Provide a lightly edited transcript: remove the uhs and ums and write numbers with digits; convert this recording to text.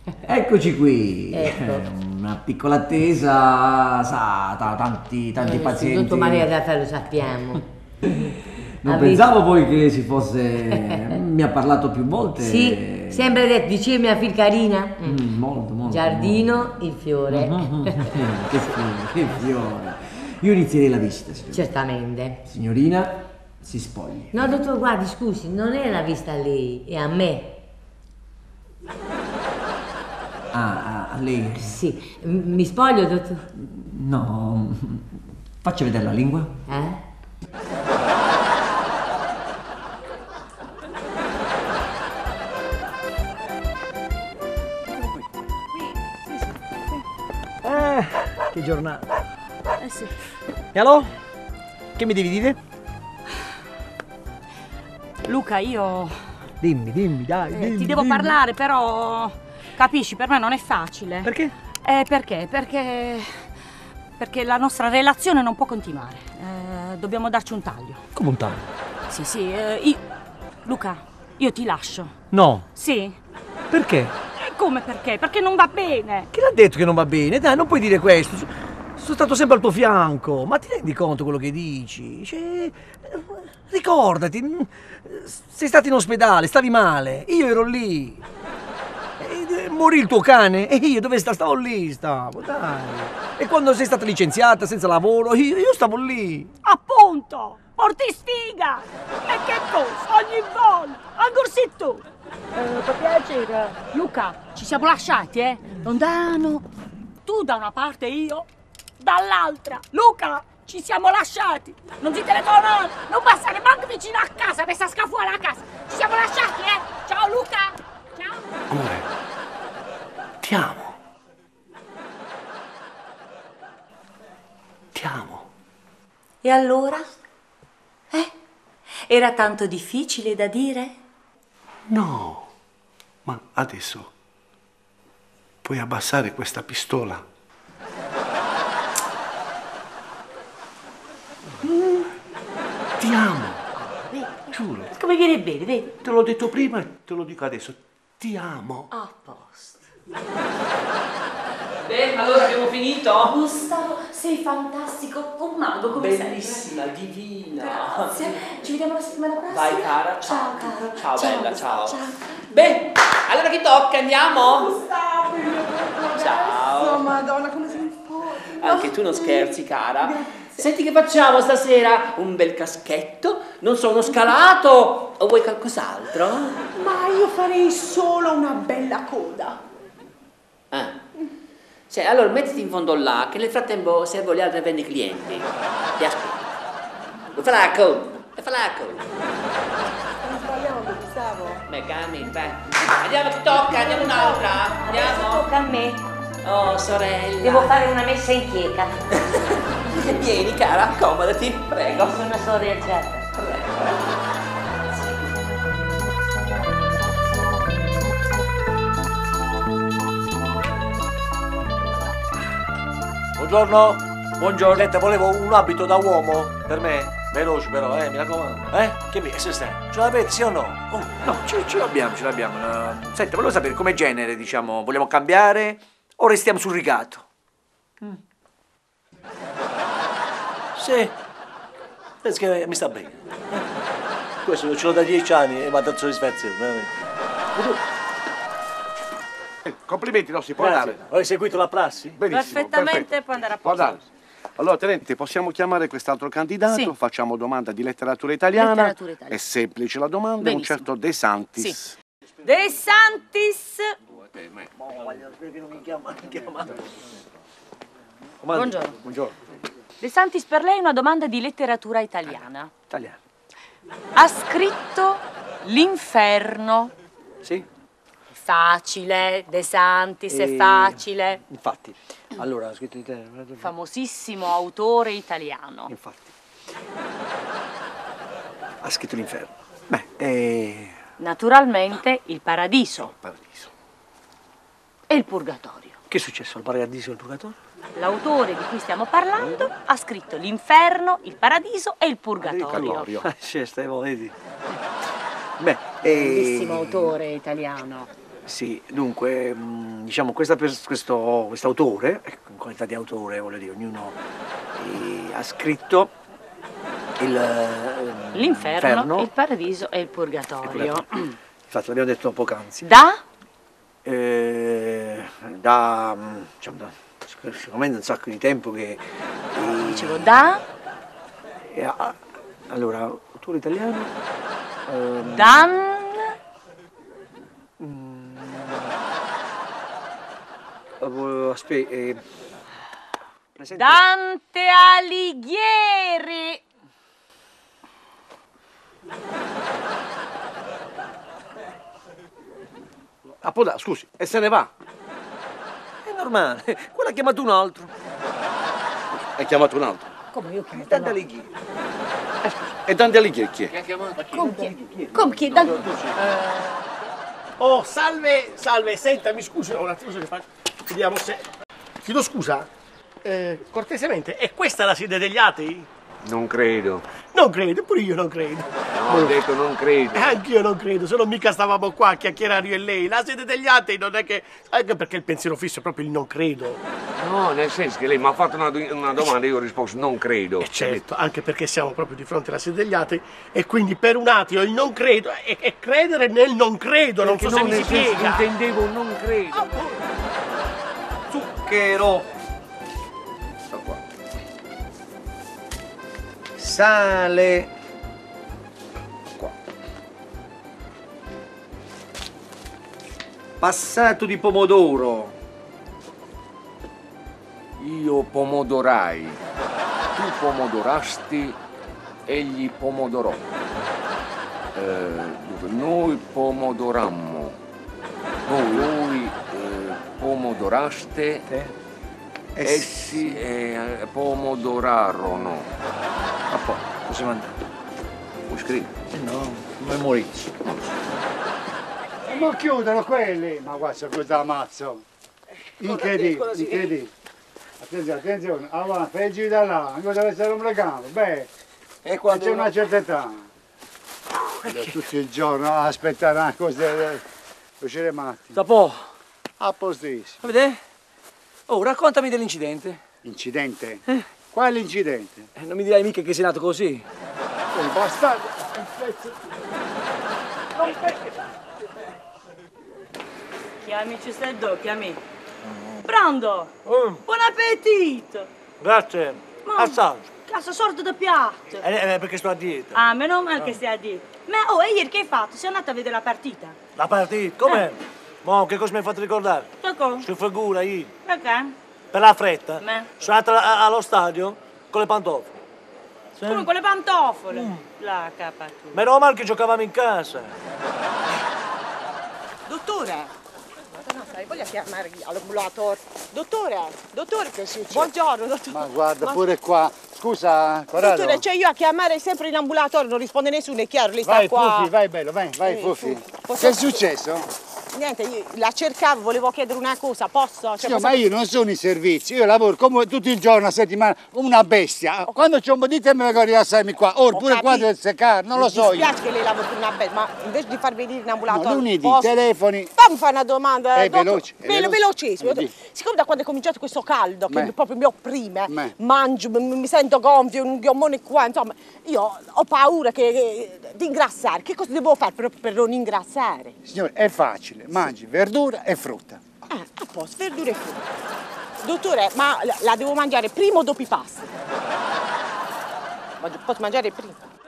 Eccoci qui. Ecco. Una piccola attesa, sa, tanti Sì, pazienti. dottor Maria Raffaele, lo sappiamo. Non Ha pensavo poi che si fosse. Mi ha parlato più volte. Sì, sempre detto, dicevi mia figlia carina? Molto. Giardino, il fiore. Che fiore, che fiore. Io inizierei la visita, signorina. Certamente. Signorina, si spogli. No, dottor, guardi, scusi, non è la vista a lei, è a me. Ah, a lei? Sì, mi spoglio, dottor? No. Faccia vedere la lingua. Che giornata. Sì. E allora? Che mi devi dire? Luca, io Dimmi, dai, dimmi. ti devo parlare, però capisci, per me non è facile. Perché? Perché? Perché la nostra relazione non può continuare. Dobbiamo darci un taglio. Come un taglio? Sì, Luca, io ti lascio. No. Sì? Perché? E come perché? Perché non va bene. Chi l'ha detto che non va bene? Dai, non puoi dire questo. Sono stato sempre al tuo fianco. Ma ti rendi conto quello che dici? Cioè, ricordati, sei stato in ospedale, stavi male. Io ero lì. Morì il tuo cane e io dove stavo lì, dai. E quando sei stata licenziata senza lavoro, io stavo lì. Appunto! Porti sfiga! E che cosa? Ogni volta! Ancora sei tu! Per piacere. Luca, ci siamo lasciati, lontano. Tu da una parte, io dall'altra. Luca, ci siamo lasciati. Non si telefona, non passare manco vicino a casa, resta fuori a casa. Ci siamo lasciati, Ciao Luca! Ciao! Amore, ti amo. Ti amo. E allora? Era tanto difficile da dire? No, ma adesso puoi abbassare questa pistola? Ti amo, giuro. Come viene bene, vedi? Te l'ho detto prima e te lo dico adesso. Ti amo. A posto. Beh, allora abbiamo finito? Gustavo, sei fantastico, un mago come Bellissima, divina. Grazie. Ci vediamo la settimana prossima. Vai cara, ciao. Ciao caro. Ciao bella, ciao. Ciao. Beh, allora chi tocca? Andiamo? Gustavo, il mio adesso, Ciao. Madonna, come sei in forma. Anche tu non scherzi, cara. Senti che facciamo stasera? Un bel caschetto? Non sono scalato? O vuoi qualcos'altro? Ma io farei solo una bella coda. Ah. Cioè, allora mettiti in fondo là, che nel frattempo servo gli altri 20 clienti. Ti aspetto. Fai la coda. Stai sbagliando, Gustavo. Beh, Cami, vai. Andiamo, ti tocca, andiamo un'altra. Andiamo. Tocca a me. Oh, sorella. Devo fare una messa in chieca. Vieni, cara, accomodati. Prego. Sono sorreggiata. Buongiorno. Buongiorno. Senta, volevo un abito da uomo per me. Veloce però, mi raccomando. Che mi se stai? Ce l'avete, sì o no? Oh. No, ce l'abbiamo. Senta, volevo sapere come genere, diciamo, vogliamo cambiare o restiamo sul rigatto? Sì. Penso che mi sta bene. Questo ce l'ho da 10 anni e vado a soddisfazione, veramente. Complimenti, no, si può Grazie. andare. Hai seguito la prassi? Benissimo. Perfettamente, perfetto. può andare a Può posto. andare. Allora, tenente, possiamo chiamare quest'altro candidato? Sì. Facciamo domanda di letteratura italiana. Letteratura italiana. È semplice la domanda, Benissimo. un certo De Santis. De Santis. Buongiorno. Buongiorno. De Santis, per lei una domanda di letteratura italiana. Italiano. Ha scritto L'Inferno. Sì? Facile, De Santis è facile. Infatti. Allora, ho scritto italiano. Famosissimo autore italiano. Infatti. Ha scritto l'inferno. Beh, Naturalmente il paradiso Paradiso. e il purgatorio. che è successo al paradiso e al purgatorio? L'autore di cui stiamo parlando ha scritto l'inferno, il paradiso e il purgatorio. Calorio. Sì, vedi. Beh, Bellissimo autore italiano. Sì, dunque, diciamo, questo autore, in qualità di autore, voglio dire, ognuno ha scritto L'inferno, il paradiso e il purgatorio. Infatti l'abbiamo detto poc'anzi. Sicuramente un sacco di tempo che... Dicevo, allora, autore italiano... Aspetta, Dante Alighieri. Scusi, e se ne va? È normale, quello ha chiamato un altro. Hai chiamato un altro? Come io chiamo? Dante Alighieri. E Dante Alighieri chi è? Chi ha chiamato? Come chi? Oh, salve, senta, mi scusi un attimo se ne faccio. Vediamo se... Chiedo scusa, cortesemente, è questa la sede degli atei? Non credo. Non credo, pure io non credo. No, ho detto non credo. Anch'io non credo, se no mica stavamo qua a chiacchierare io e lei. La sede degli atei non è che... Anche perché il pensiero fisso è proprio il non credo. No, nel senso che lei mi ha fatto una domanda e io ho risposto non credo. Certo, anche perché siamo proprio di fronte alla sede degli atei e quindi per un ateo il non credo è credere nel non credo, non so se mi si spiega. Intendevo non credo. Zucchero. Sto qua. Sale. Qua. Passato di pomodoro. Io pomodorai, tu pomodorasti, egli pomodorò. Noi pomodorammo, voi pomodoraste, essi pomodorarono. A poi, possiamo andare. Vuoi scrivere? No, memorizzo. Ma chiudono quelli! Ma guarda cosa ammazzo! Incredibile, incredibile! Attenzione, avanti, fai il giro da là, anche deve essere un legame, beh, e quando c'è una certa età. Tutto il giorno a aspettare una cosa, uscire matti. Dopo. A postissimo. Vede? Oh, raccontami dell'incidente. Incidente? Quale incidente? Non mi dirai mica che sei nato così. Un bastardo, un pezzo. Chiami Cesteldo, chiami. Pronto? Buon appetito! Grazie, assaggio. Cazzo sordo da piatto! Perché sto a dieta. Ah, meno male che stai a dire. Ma oh, e ieri che hai fatto? Sei andata a vedere la partita? La partita? Com'è? Mo, che cosa mi hai fatto ricordare? Come? Si figura io. Perché? Per la fretta. Me. Sono andata allo stadio con le pantofole. Sì. Come con le pantofole? La capa tu. Meno male che giocavamo in casa. Dottore! Voglio chiamare all'ambulatorio. Dottore, che succede? Buongiorno, dottore. Ma guarda, pure qua. Scusa, Corrado. Dottore, c'è io a chiamare sempre in ambulatorio, non risponde nessuno, è chiaro, lei sta qua. Vai, Fufi, vai bello, vai, Fufi. Che è successo? Niente, io la cercavo, volevo chiedere una cosa, posso? Cioè, Ma io non sono in servizio, io lavoro come tutto il giorno a settimana, una bestia. Quando c'è un po' di tempo mi vengo a rilassarmi qua, pure qua deve seccare, non lo so io. Mi dispiace che lei lavora per una bestia, ma invece di far venire in ambulatorio... Lunedì, telefoni... Fammi fare una domanda. Veloce. Velocissimo. Siccome da quando è cominciato questo caldo, che proprio mi opprime, mangio, mi sento gonfio, un ghiammone qua, insomma, io ho paura di ingrassare. Che cosa devo fare per non ingrassare? Signore, è facile, mangi verdura e frutta. A posto, verdura e frutta. Dottore, ma la devo mangiare prima o dopo i pasti? Posso mangiare prima?